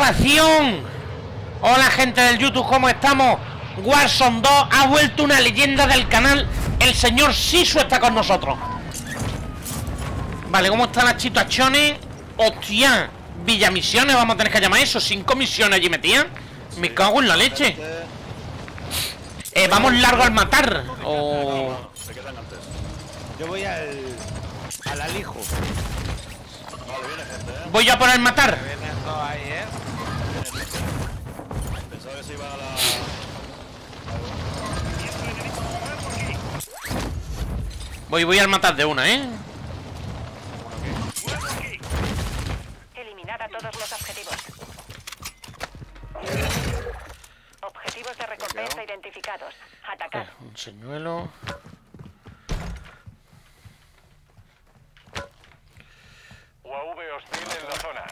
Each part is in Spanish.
ovación! Hola gente del YouTube, ¿cómo estamos? Warzone 2 ha vuelto una leyenda del canal. El señor Sisu está con nosotros. Vale, ¿cómo están las situaciones? Hostia, Villamisiones, vamos a tener que llamar eso. 5 misiones allí metidas. Me cago en la leche. Vamos largo al matar. O... Se quedan antes. Yo voy al alijo. Vale, viene gente, Voy yo a por el matar. Vienen todos ahí, Pensaba que se iban a la... Voy al matar de una, Eliminar a todos los objetivos. Objetivos de recompensa identificados. Atacar. Un señuelo. UAV hostil en la zona.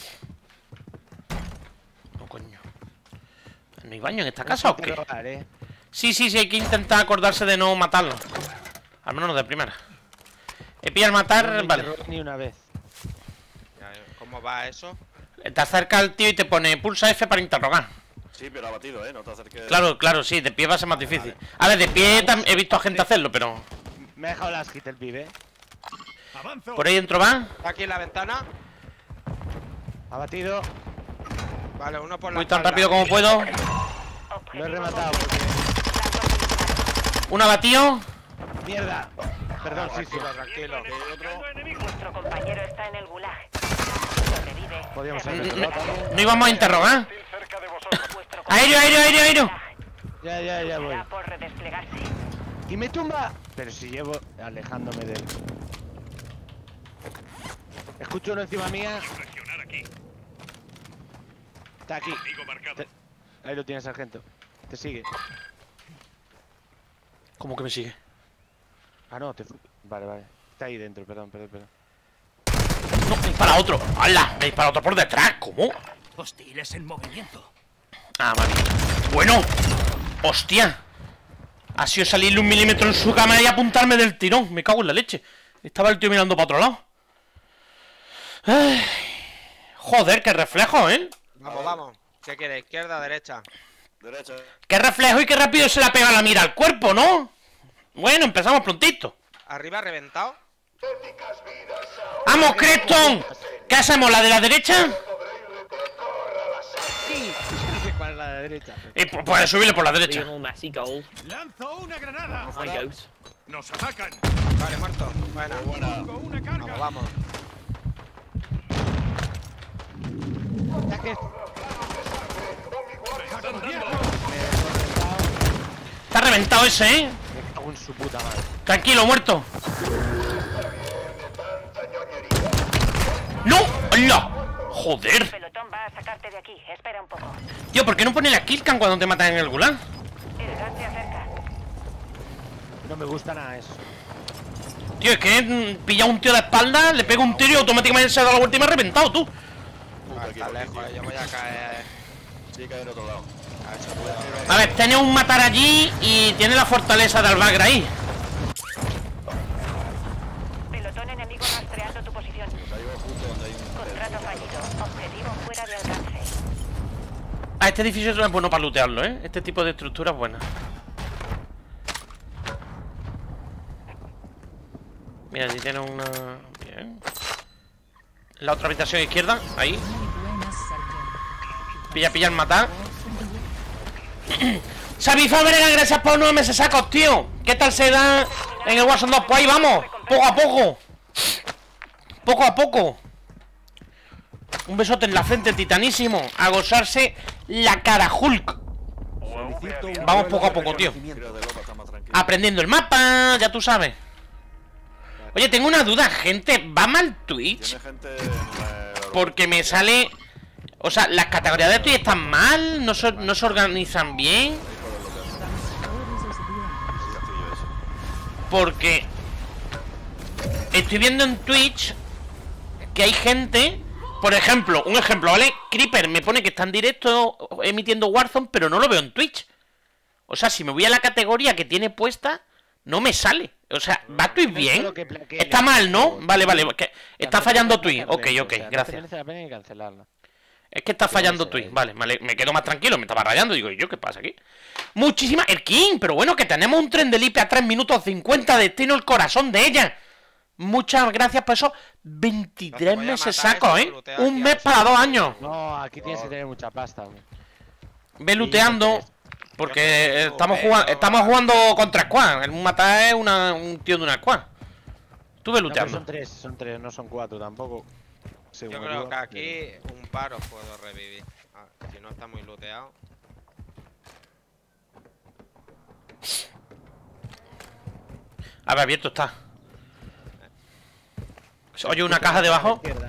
No, coño. ¿No hay baño en esta casa o qué? ¿eh? Sí, hay que intentar acordarse de no matarlo. Al menos no de primera. He pillado el matar, vale. Ni una vez. ¿Cómo va eso? Te acerca al tío y te pone pulsa F para interrogar. Sí, pero abatido, no te acerques. Claro, sí, de pie va a ser más difícil. A ver, de pie he visto a gente hacerlo, pero... Me ha dejado las hit el pibe. Por ahí dentro va. ¿Está aquí en la ventana? Abatido. Vale, uno por la Voy tan espalda. rápido como puedo. Lo he rematado porque... Un abatido. ¡Mierda! Perdón, sí. Tranquilo. Vuestro compañero está en el gulag. Sobrevive. Podríamos haber rematado también. No íbamos a interrogar. Hostil cerca de vosotros. Vuestro Aéreo. Ya voy. está por redesplegarse. ¡Y me tumba! Pero si llevo alejándome de él. Escucho uno encima mía. Está aquí. Ahí lo tienes, sargento. Te sigue. ¿Cómo que me sigue? Ah, no, Vale. Está ahí dentro, perdón. No, me dispara otro. ¡Hala! Me dispara otro por detrás. ¿Cómo? Hostiles en movimiento. Ah, vale. Bueno. ¡Hostia! Ha sido salirle 1 milímetro en su cámara y apuntarme del tirón. Me cago en la leche. Estaba el tío mirando para otro lado. Ay. Joder, qué reflejo, ¿eh? Vamos. ¿Qué quiere? ¿Izquierda o derecha? Derecha. Qué reflejo y qué rápido se la pega la mira al cuerpo, ¿no? Bueno, empezamos prontito. ¿Arriba reventado? ¡Vamos, Creston! ¿Qué hacemos? ¿La de la derecha? Sí. ¿Cuál es la de derecha? Puedes subirle por la derecha. ¡Lanzo una granada! ¡Nos atacan! Vale, muerto. Buena. Con una carga. Vamos. Ataque. Está reventado ese, ¿eh? Me cago en su puta madre. Tranquilo, muerto. ¡No! ¡Hola! ¡Joder! Pelotón va a sacarte de aquí. Espera un poco. Tío, ¿por qué no pone la killcam cuando te matan en el gulag? El gas se acerca. No me gusta nada eso. Tío, es que pilla a un tío de espalda, le pega un tiro y automáticamente se ha dado la vuelta y me ha reventado, tú. Está lejos, yo voy a caer. Sí, cae del otro lado. A ver, tiene un matar allí y tiene la fortaleza de Albagra ahí. Pelotón enemigo rastreando tu posición. Pues ahí va justo donde hay un... Contrato fallido. Objetivo fuera de alcance. A este edificio es bueno para lootearlo, ¿eh? Este tipo de estructura es buena. Mira, allí tiene una... Bien. La otra habitación izquierda, ahí. Pilla el matar. Xavi Fábrega, gracias por 9 meses sacos, tío. ¿Qué tal se da en el Warzone 2? Pues ahí vamos, poco a poco. Poco a poco. Un besote en la frente, titanísimo. A gozarse la cara Hulk. Vamos poco a poco, tío. Tiro de lopa, está más tranquilo. Aprendiendo el mapa, ya tú sabes. Oye, tengo una duda, gente. ¿Va mal Twitch? Tiene gente en la... Porque me sale... O sea, las categorías de Twitch están mal, no se organizan bien. Porque estoy viendo en Twitch que hay gente, por ejemplo, un ejemplo, ¿vale? Creeper me pone que está en directo emitiendo Warzone, pero no lo veo en Twitch. O sea, si me voy a la categoría que tiene puesta, no me sale. O sea, ¿va Twitch bien? Está mal, ¿no? Vale, que está fallando Twitch. Ok, gracias. Merece la pena cancelarla. Es que está fallando Twitch. Vale, me quedo más tranquilo. Me estaba rayando. Digo, ¿y yo qué pasa aquí? Muchísimas... El King, pero bueno, que tenemos un tren de Lipe a 3 minutos 50. Destino el corazón de ella. Muchas gracias por eso. 23 meses saco, ¿eh? Un mes para 2 años. No, aquí tienes que tener mucha pasta. Ve looteando. Porque estamos jugando contra squad. El matar es un tío de una squad. Tú ve looteando. Son tres, no son 4 tampoco. Yo creo que aquí un par os puedo revivir. Si no está muy looteado. A ver, abierto está. Oye, una caja debajo. Pero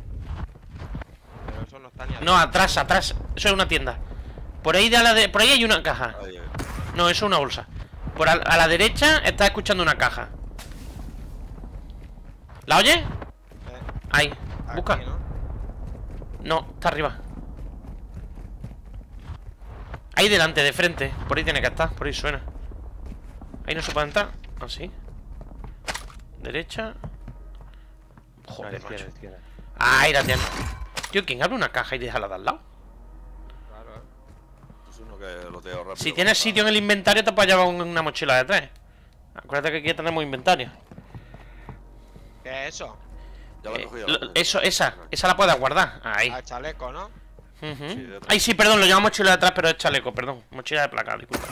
eso no está ni No, atrás. Eso es una tienda. Por ahí por ahí hay una caja. No, eso es una bolsa. A la derecha está escuchando una caja. ¿La oyes? Ahí. Busca. Aquí, ¿no? No, está arriba. Ahí delante, de frente. Por ahí tiene que estar, por ahí suena. Ahí no se puede entrar. Así. Derecha. Joder, macho. Ahí la tiene. Tío, ¿quién abre una caja y déjala de al lado? Claro, Es uno que loteo rápido. Si tienes sitio en el inventario te puedes llevar una mochila de 3. Acuérdate que aquí tenemos inventario. ¿Qué es eso? Ya lo he cogido. Esa la puedes guardar. Ahí. Al chaleco, ¿no? Ay, sí, perdón, lo llamo mochila de atrás, pero es chaleco, perdón. Mochila de placa, disculpa.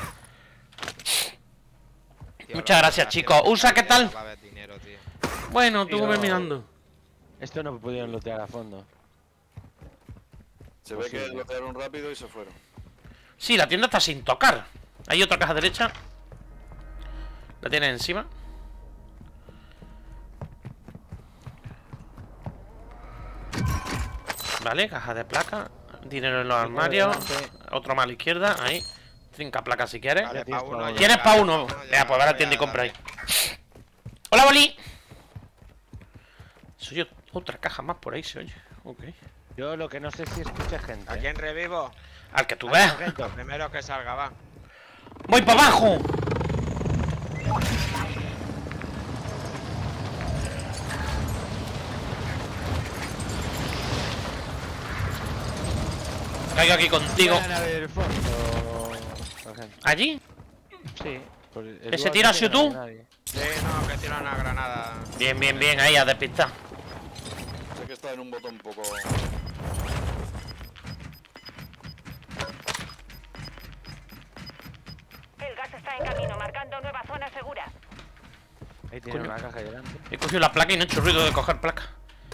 Tío, Muchas gracias, chicos. Usa, ¿qué tal? Va a haber dinero, tío. Bueno, tú ve mirando. Esto no pudieron lootear a fondo. Se ve que lotearon rápido y se fueron. Sí, la tienda está sin tocar. Hay otra caja derecha. La tienes encima. Vale, caja de placa. Dinero en los armarios. Otro más a la izquierda, ahí. Trinca placa si quieres. Vale, pa' uno ya. ¿Quieres para uno? Venga, pues va a la tienda y compra ahí. ¡Hola, Boli! Soy otra caja más por ahí, se oye. Ok. Yo lo que no sé si escucha gente. ¿A quién revivo? Al que tú veas. Lo primero que salga, va. ¡Voy para abajo! Caigo aquí contigo. ¿Allí? Sí. ¿Ese tiro has sido tú? Sí, no, que tira una granada. Bien, bien, bien, ahí a despistar. Sé que está en un botón un poco. El gas está en camino, marcando nueva zona segura. Ahí tiene Coño. una caja ahí delante. He cogido la placa y no he hecho ruido de coger placa.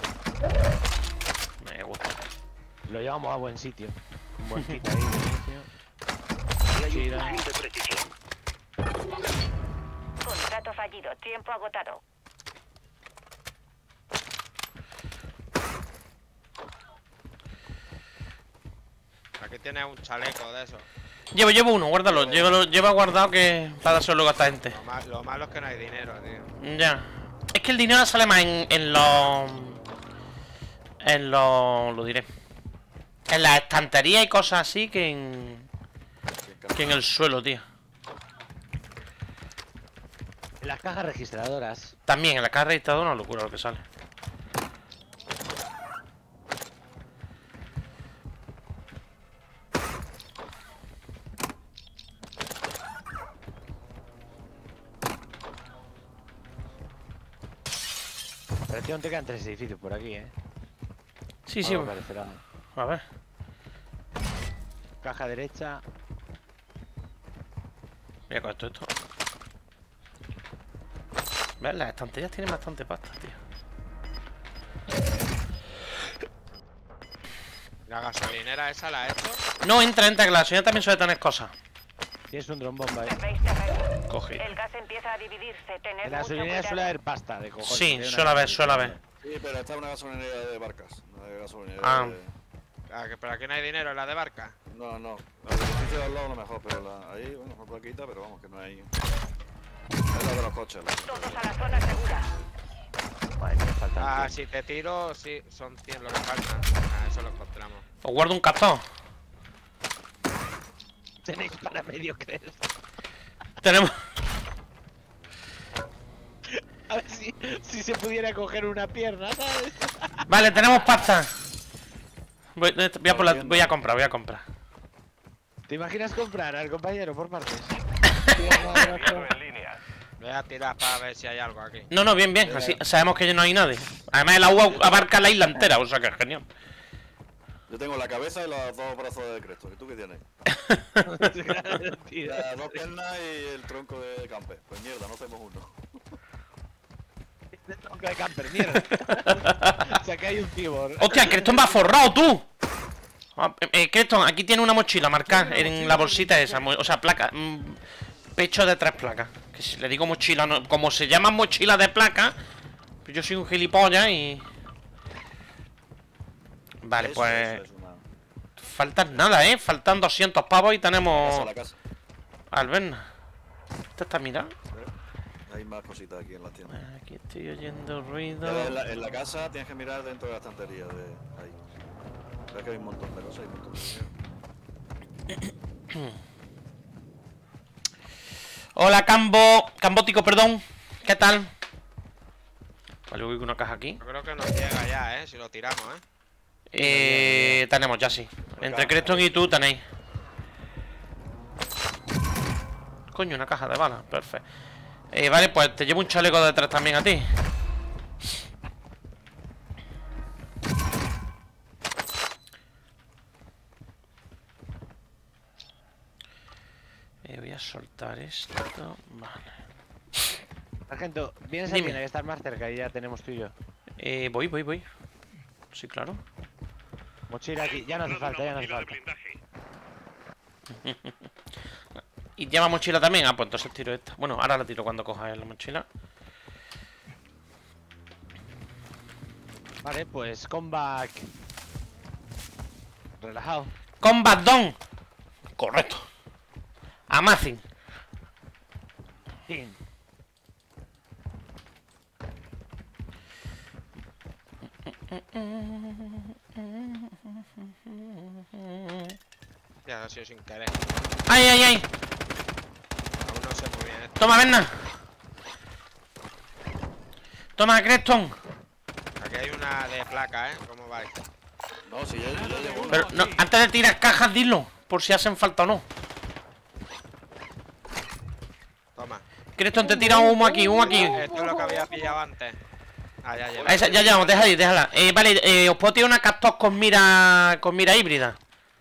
Me gusta. Lo llevamos a buen sitio. Un buen kit ahí de inicio. Mochila. Contrato fallido, tiempo agotado. Aquí tienes un chaleco de eso. Llevo uno, guárdalo. Lleva guardado que para dárselo luego a esta gente. Lo malo es que no hay dinero, tío. Ya. Es que el dinero sale más en los... Lo diré. En las estanterías y cosas así que en el suelo, tío. En las cajas registradoras. También en la caja registradora una locura lo que sale. Atención, te quedan 3 edificios por aquí, Sí, sí. Algo parecerá. A ver. Caja derecha. Mira con esto. ¿Ves? Las estanterías tienen bastante pasta, tío. ¿La gasolinera esa la he hecho? No, entra, que la gasolina también suele tener cosas. Tienes un dron bomba ahí. Veis terreno. Cogí. El gas empieza a dividirse, tener En la mucho gasolinera suele cuidado. haber pasta de cojones. Sí, hay una suele haber. Sí, pero esta es una gasolinera de barcas. No de gasolinera Ah. de... ¿Pero aquí no hay dinero en la de barca? No, no. La del edificio de al lado a lo mejor, pero ahí, bueno, con plaquita, pero vamos, que no hay. Es la de los coches. Todos a la zona segura. Vale, me faltan 100. Si te tiro, sí, son 100 lo que faltan. Eso lo encontramos. Os guardo un castón. Tenéis para medio, ¿crees? Tenemos... A ver si se pudiera coger una pierna, ¿sabes? Vale, tenemos pasta. Voy a comprar. ¿Te imaginas comprar al compañero por partes? Viendo en línea. Voy a tirar para ver si hay algo aquí. No, bien. Así sabemos que no hay nadie. Además, el agua abarca la isla entera, o sea que es genial. Yo tengo la cabeza y los dos brazos de Creston. ¿Y tú qué tienes? Las dos piernas y el tronco de camper. Pues mierda, no hacemos uno. El tronco de camper, mierda. O sea que hay un cibor. ¡Hostia, Creston va forrado, tú! Creston, aquí tiene una mochila marcada en la bolsita esa. O sea, placa. Pecho de 3 placas. Que si le digo mochila, no, como se llama mochila de placa, pues yo soy un gilipollas y... Vale, pues... Faltan nada, faltan 200 pavos y tenemos... La casa. Alberna. ¿Esto está mirando? Hay más cositas aquí en las tiendas. Aquí estoy oyendo ruido. En la casa tienes que mirar dentro de la estantería de ahí. Ves que hay un montón de cosas, hay un montón de dinero. Hola, Cambótico, perdón. ¿Qué tal? Vale, voy con una caja aquí. Yo creo que nos llega ya, si lo tiramos, Tenemos ya, sí. Entre Creston y tú tenéis. Coño, una caja de balas, perfecto. Vale, pues te llevo un chaleco detrás también a ti. Voy a soltar esto. Vale. Sargento, vienes aquí, que estar más cerca y ya tenemos tú y yo. Voy. Sí, claro. Mochila aquí, ya no hace falta. ¿Y lleva mochila también? Ah, pues entonces tiro esta. Bueno, ahora la tiro cuando coja la mochila. Vale, pues comeback. Relajado. Combat Done. Correcto. Amazing. Sí. Ya ha sido sin querer. ¡Ay! Aún no sé muy bien esto. Toma, Berna. Toma, Creston. Aquí hay una de placa, ¿cómo vais? No, si yo llevo una. Pero no, antes de tirar cajas, dilo. Por si hacen falta o no. Toma. Creston, te tira un humo aquí, Esto es lo que había pillado antes. Ah, ya lleva. Ya llevamos, déjala. Vale, os puedo tirar una Cactos con mira híbrida.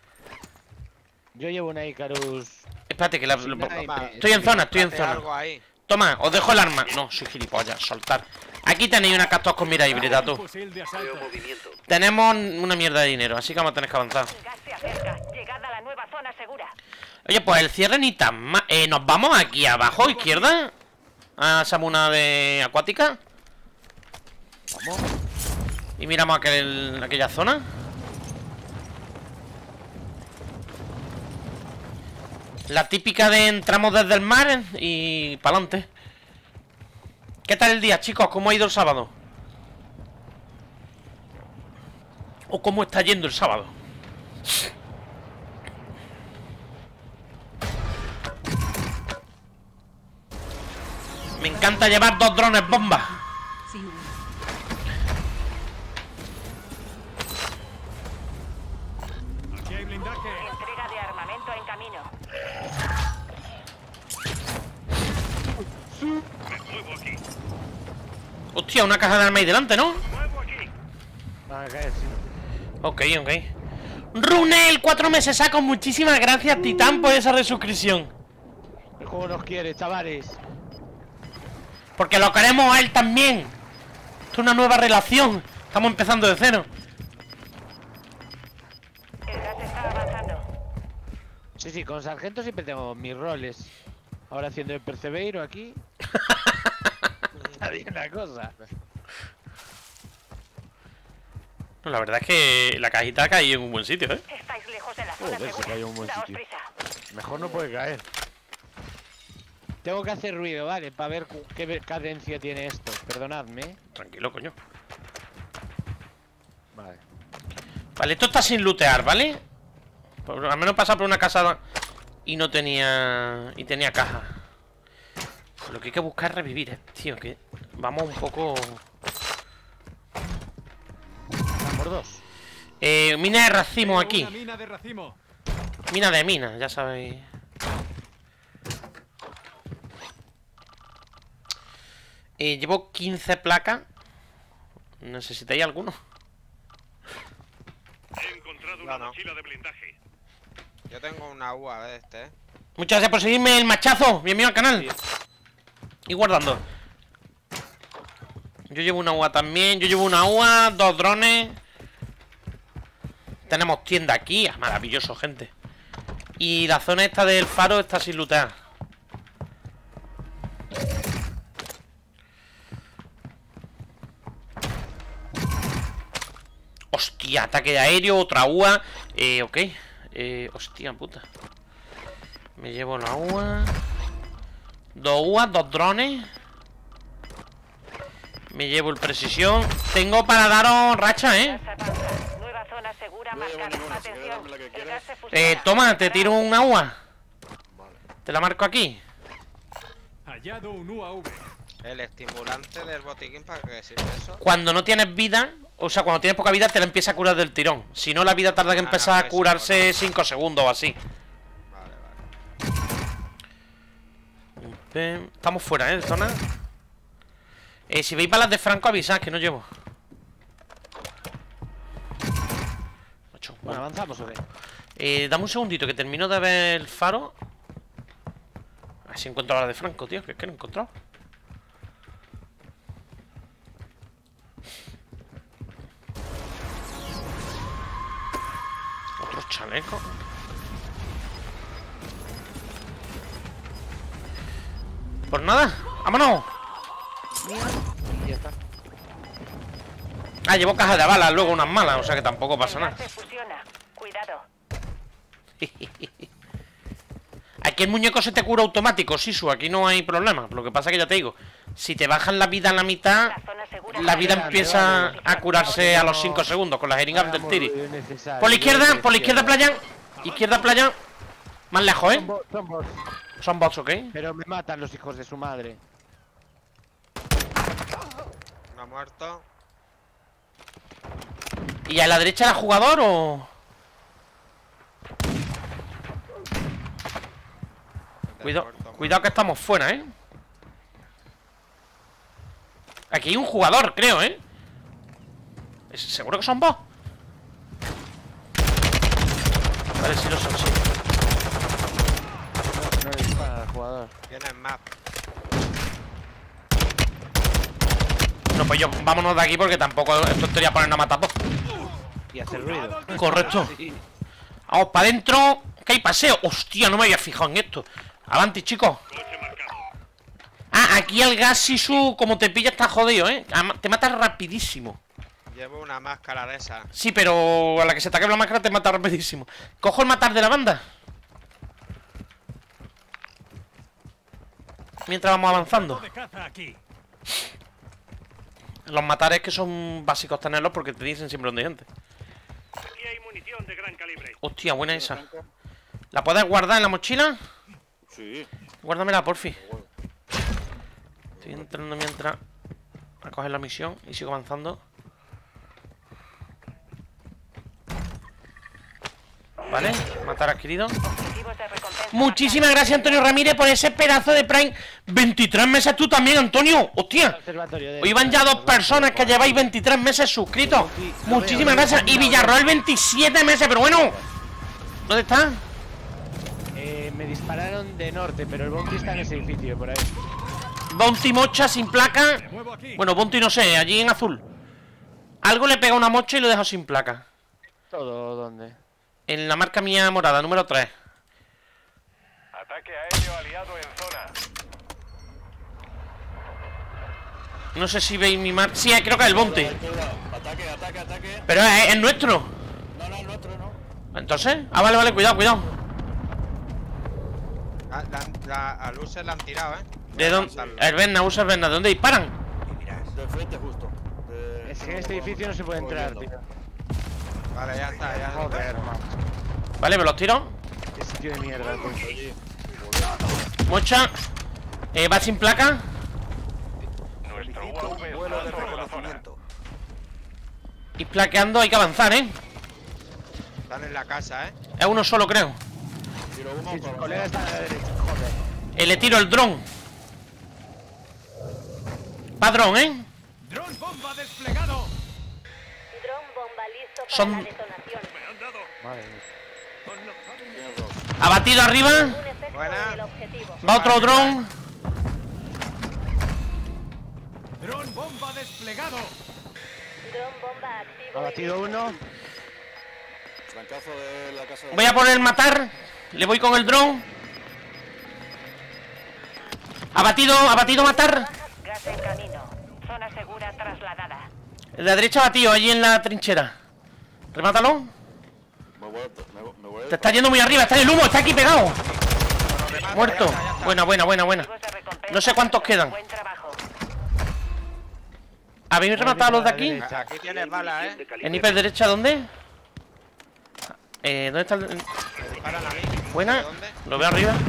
Yo llevo una Icarus. Espérate que Toma, estoy en zona. Algo ahí. Toma, os dejo el arma. No, soy gilipollas, soltar. Aquí tenéis una Cactos con mira híbrida, tú. Tenemos una mierda de dinero, así que vamos a tener que avanzar. Gas se acerca. Llegad a la nueva zona segura. Oye, pues el cierre ni tan mal. Nos vamos aquí abajo, izquierda. A esa muna de acuática. Vamos. Y miramos aquella zona. La típica de entramos desde el mar y para adelante. ¿Qué tal el día, chicos? ¿Cómo ha ido el sábado? ¿O cómo está yendo el sábado? Me encanta llevar 2 drones bomba. Aquí hay blindaje. Entrega de armamento en camino. Me muevo aquí. Hostia, una caja de arma ahí delante, ¿no? Muevo aquí. Va a caer, sí. Ok. Runel, 4 meses saco. Muchísimas gracias, Titán, por esa resuscripción. El juego nos quiere, chavales. Porque lo queremos a él también. Esto es una nueva relación. Estamos empezando de cero. El gas está avanzando. Sí, con sargento siempre tengo mis roles. Ahora haciendo el percebeiro aquí. Está bien la cosa. No, la verdad es que la cajita ha caído en un buen sitio, ¿eh? Estáis lejos de la zona Joder, se segura. cayó en un buen Daos sitio. prisa. Mejor no puede caer. Tengo que hacer ruido, ¿vale? Para ver qué cadencia tiene esto. Perdonadme. Tranquilo, coño. Vale. Vale, esto está sin lootear, ¿vale? Al menos pasa por una casa y no tenía... Y tenía caja. Pues lo que hay que buscar es revivir, tío, que vamos un poco... Por 2. Mina de racimo Una aquí. mina de racimo. Mina de mina, ya sabéis. Llevo 15 placas. ¿Necesitáis alguno? He encontrado una No, no. mochila de blindaje. Yo tengo una UAV de este. Muchas gracias por seguirme el machazo. Bienvenido al canal. Y guardando. Yo llevo una UA también. Yo llevo una UA, 2 drones. Tenemos tienda aquí. Ah, maravilloso, gente. Y la zona esta del faro está sin lootear. Hostia, ataque de aéreo, otra UA. Ok. Hostia puta. Me llevo la UA. 2 UA, 2 drones. Me llevo el precisión. Tengo para daros racha, Gas avanza. Nueva zona segura No llevo marcada. ninguna, si quieres Atención, darme la que el quieras. gas se fusiona. Toma, te tiro una UA. Vale. Te la marco aquí. Hallado un UAV. El estimulante del botiquín, ¿para qué sirve eso? Cuando no tienes vida, o sea, cuando tienes poca vida, te la empieza a curar del tirón. Si no, la vida tarda que empezar a curarse 5 segundos o así. Vale, vale. Estamos fuera, de zona. Si veis balas de Franco, avisad que no llevo. Macho, Bueno, bueno. avanzamos, ¿o qué? Dame un segundito que termino de ver el faro. A ver si encuentro la de Franco, tío, que es que no he encontrado. Otro chaleco. Pues nada, vámonos. Y ya está. Ah, llevo caja de balas, luego unas malas, o sea que tampoco pasa El gas nada. se fusiona. Cuidado. Aquí el muñeco se te cura automático, Sisu, aquí no hay problema. Lo que pasa que ya te digo, si te bajan la vida a la mitad, La zona segura la vida marcada. empieza a curarse a los 5 segundos con las jeringas del tiri. Por la izquierda, playa. Izquierda, playa. Más lejos, ¿eh? Son bots. Son bots, ¿ok? Pero me matan los hijos de su madre. Uno muerto. ¿Y a la derecha era jugador o...? Cuidado que estamos fuera, ¿eh? Aquí hay un jugador, creo, ¿eh? ¿Seguro que son bots? Vale, sí lo son, sí. No le dispara al jugador. Tienen más. No, pues yo, vámonos de aquí porque tampoco es tontería ponernos a matar bots. Y hacer ruido. Correcto. Sí. Vamos para adentro. Que hay paseo. Hostia, no me había fijado en esto. Avanti, chicos. Coche marcado. Ah, aquí el gas Sisu, como te pilla, está jodido, ¿eh? Te mata rapidísimo. Llevo una máscara de esa. Sí, pero a la que se te acabe la máscara te mata rapidísimo. Cojo el matar de la banda. Mientras vamos avanzando. De caza aquí. Los matares que son básicos tenerlos porque te dicen siempre dónde hay gente. Aquí hay munición de gran calibre. Hostia, buena esa. ¿La puedes guardar en la mochila? Sí. Guárdamela, porfi. Estoy entrando mientras a coger la misión y sigo avanzando. Vale, matar adquirido. Objetivos de recompensa Muchísimas gracias, Antonio Ramírez, por ese pedazo de Prime. 23 meses tú también, Antonio. Hostia. Observatorio de... Hoy van ya 2 personas que lleváis 23 meses suscritos. Muchísimas gracias. Y Villarroel 27 meses, pero bueno. ¿Dónde está? Me dispararon de norte, pero el bounty está en ese edificio, por ahí. Bounty mocha sin placa. Me muevo aquí. Bueno, Bounty no sé, allí en azul. Algo le pega una mocha y lo deja sin placa. ¿Todo dónde? En la marca mía morada, número 3. Ataque aéreo aliado en zona. No sé si veis mi marca. Sí, creo que es el Bounty. Ataque, ataque, ataque. Pero es nuestro. No, no, nuestro no. Entonces, vale, vale, cuidado, cuidado. A Luces la han tirado, ¿eh? ¿De dónde? El Berna, usa el Berna. ¿De dónde disparan? De frente justo. Es que en este edificio no se puede entrar, tío. Vale, ya está, ya está. Joder, hermano. Vale, me los tiro. Qué sitio de mierda, tío. Mocha. Va sin placa. Nuestro UAV Vuelo de está sobre la zona. reconocimiento. Y plaqueando hay que avanzar, ¿eh? Están en la casa, Es uno solo, creo. Tiro uno Sí, su para colega está a la derecha, joder. Le tiro el dron. Va dron, ¿eh? ¡Dron bomba desplegado! Dron bomba listo para Son- la detonación. Madre mía. Tienes dos. Abatido arriba. Un efecto Buena. en el objetivo. Va otro dron. ¡Dron bomba desplegado! Dron bomba activo. Ha batido uno. Francazo de la casa de... Voy a poner matar. Le voy con el dron. Abatido matar. Gas en camino. Zona segura trasladada. El de la derecha batido, allí en la trinchera. Remátalo. Me voy a... Te está yendo muy arriba, está en el humo, está aquí pegado. ¿eh? Muerto. Buena. Objetivos de recompensa. No sé cuántos quedan. Buen trabajo. ¿Habéis rematado los de aquí? Aquí tienes balas, ¿En hiper derecha dónde? ¿Dónde está el...? Me disparan a mí. Buena. ¿De dónde? Lo veo arriba.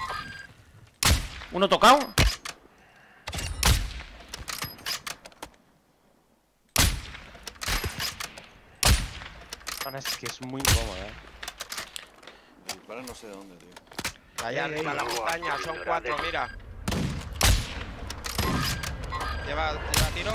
Uno tocado. Es que es muy incómodo, Disparan no sé de dónde, tío. Allá arriba en la montaña, son 4, mira. Lleva tiro.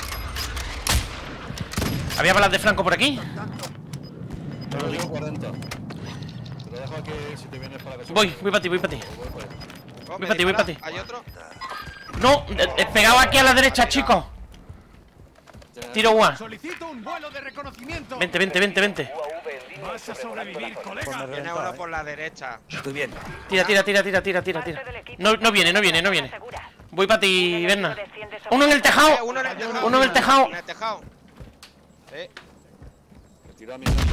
¿Había balas de Franco por aquí? Yo lo digo 40. Te lo dejo aquí si te vienes para casa. Voy para ti. O voy para allá. Oh, Voy me pa' ti, dispara. ti. ¿Hay otro? No, pegado aquí a la derecha, chicos. Tiro UA. ¡Solicito un vuelo de reconocimiento! Vente. ¡Vas a sobrevivir, colega! Tiene uno por la derecha. Tira. No viene. Zona segura. Voy para ti, Berna. Uno en el tejado. Uno en el tejado. Uno en el tejado. En el tejado. Me tira a mi gente.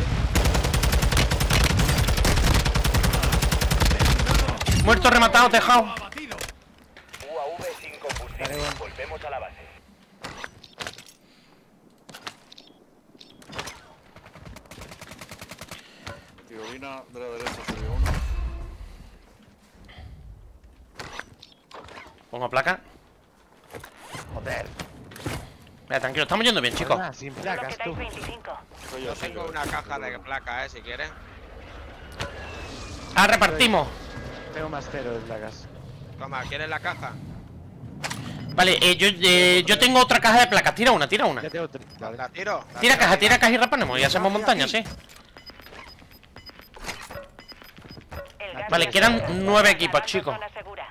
Muerto, rematado, tejado. ¡Abatido! UAV sin combustible. Volvemos a la base. Tirolina de la derecha subió uno. Pongo placa. Joder. Mira, tranquilo, estamos yendo bien, chicos. Sin Solo placas, quedáis tú. 25. Soy Yo soy tengo una caja de placa, si quieres. Ah, repartimos. Tengo más 0 de placas. Toma, ¿quieres la caja? Vale, yo tengo otra caja de placas. Tira una. Ya tengo 3. Vale. ¿La tiro? Tira caja y reparemos. Y hacemos montaña, sí. El gas Vale, ya quedan está 9 equipos, trasladando chicos. zona segura.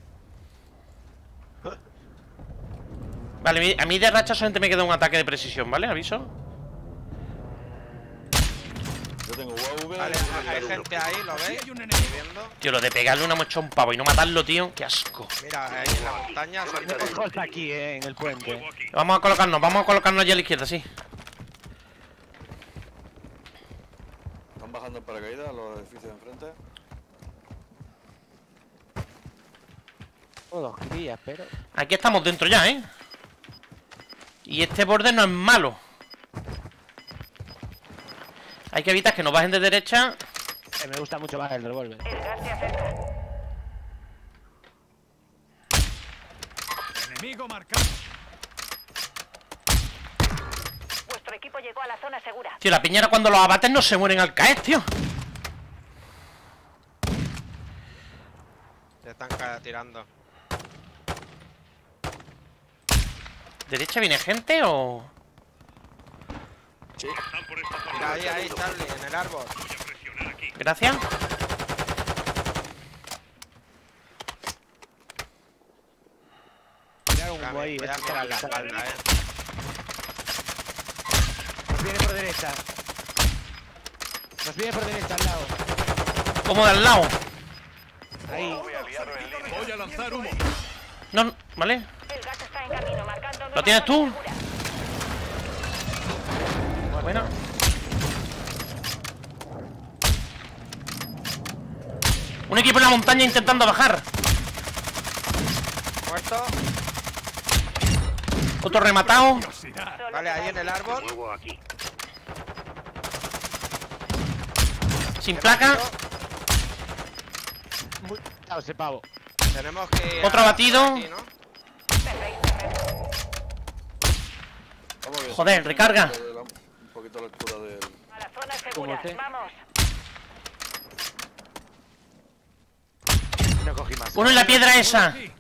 Vale, a mí de racha solamente me queda un ataque de precisión, ¿vale? Aviso. Yo tengo UAV. Vale, hay gente ahí, ¿lo Aquí veis? hay un enemigo. Viendo. Tío, lo de pegarle una mocha a un pavo y no matarlo, tío. Qué asco. Mira, ahí en la montaña son Tenemos cosas aquí, en el puente. Vamos a colocarnos allí a la izquierda, sí. Están bajando en paracaídas los edificios de enfrente. Todos crías, pero. Aquí estamos dentro ya, ¿eh? Y este borde no es malo. Hay que evitar que nos bajen de derecha. Me gusta mucho más el revólver. El gas se acerca. Enemigo marcado. Vuestro equipo llegó a la zona segura. Tío, la piñera cuando los abaten no se mueren al caer, tío. te están tirando. ¿Derecha viene gente o...? Mira, ahí, Charlie, en el árbol. Gracias. Mira un humo ahí. Voy a mirar la espalda, Nos viene por derecha. Nos viene por derecha al lado. Como de al lado. Ahí. Voy a lanzar humo. No, ¿vale? El gas está en camino, marcando nueva ¿Lo tienes zona tú? segura. Bueno. Un equipo en la montaña intentando bajar. Muerto. Otro rematado. Curiosidad. Vale, ahí en el árbol. Sin placa. Muy... Claro, ese pavo. Tenemos que ir Otro abatido. aquí, ¿no? Vamos bien. Joder, recarga. Un poquito a la altura del... A la zona ¿Cómo segura. te? Vamos. No cogí más. Uno en la piedra esa. Sí.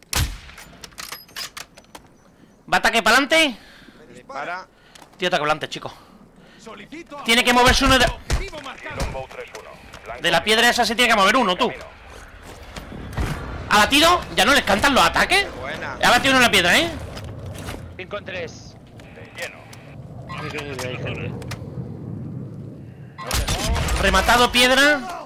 ¿Va ataque para adelante? Dispara. Tío, ataque para adelante, chico. Solicito Tiene que moverse uno de... objetivo marcado. Longbow 3-1. Blanco De la piedra esa se tiene que mover uno, tú. ¿Ha batido? ¿Ya no les cantan los ataques? Buena. Ha batido uno en la piedra, ¿eh? 5 en 3. lleno. Hay gente. Rematado piedra.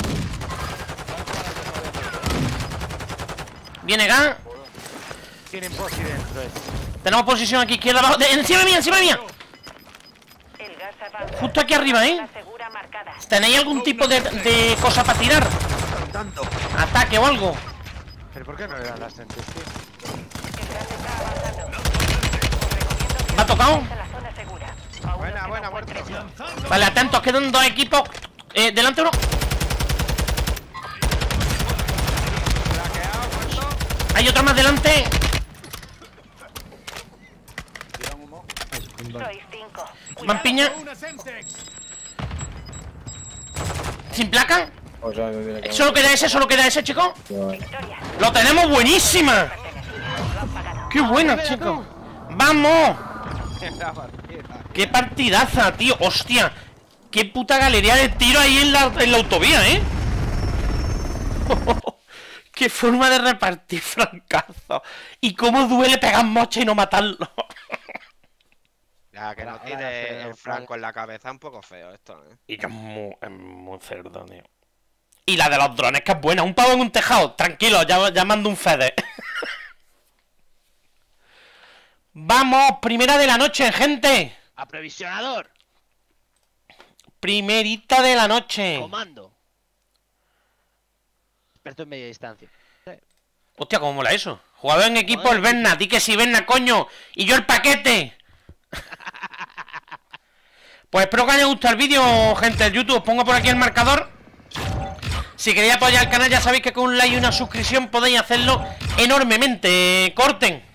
Viene Gan. Tienen posi dentro. Tenemos posición aquí izquierda abajo. ¡Encima mía, encima mía! El gas avanza. Justo aquí arriba, ¿eh? Zona segura marcada. ¿Tenéis algún tipo de cosa para tirar? Tanto. Ataque o algo. ¿Pero por qué no le dan las entes, tío? El gas está avanzando. ¿Me ha tocado? Recomiendo la zona segura. Aún Buena, no se buena, da muerto. preso. Vale, atentos, quedan dos equipos. Delante uno. Flaqueado, muerto. Hay otro más delante. Tiran humo. Sois 5. Van piña. Una Semtex. Sin placa. O sea, que tiene que Solo queda ese, chico. Victoria. ¡Lo tenemos buenísima! Lo han pagado. ¡Qué buena, chico! ¡Vamos! La partida. ¡Qué partidaza, tío! ¡Hostia! ¡Qué puta galería de tiro ahí en la autovía, eh! ¡Qué forma de repartir francazos! ¡Y cómo duele pegar mocha y no matarlo! Ya, que no Ahora tire se el lo franco en la cabeza, un poco feo esto, ¿eh? Y que es muy cerdo, tío. Y la de los drones, que es buena. Un pavo en un tejado. Tranquilo, ya mando un Fede. ¡Vamos! Primera de la noche, gente. Aprovisionador. Primerita de la noche. Comando. Experto en media distancia. Hostia, ¿cómo mola eso? Jugador en equipo, el Berna. Di que sí, Berna, coño. Y yo el paquete. Pues espero que os haya gustado el vídeo, gente del YouTube. Os pongo por aquí el marcador. Si queréis apoyar el canal, ya sabéis que con un like y una suscripción podéis hacerlo enormemente. Corten.